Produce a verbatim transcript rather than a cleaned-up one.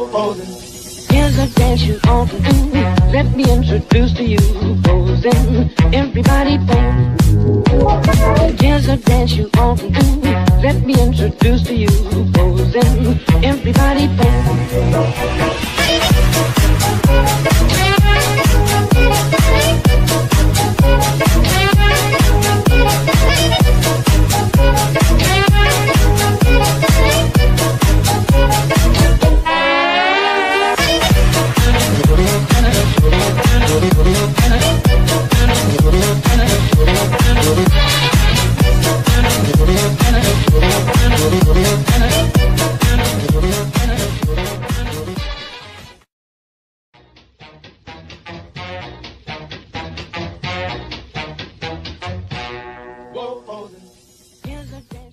Here's a dance you ought to do. Let me introduce to you Posin. Everybody pose. Here's a dance you ought to do. Let me introduce to you Posin. Everybody pose. Whoa, Posin. Here's a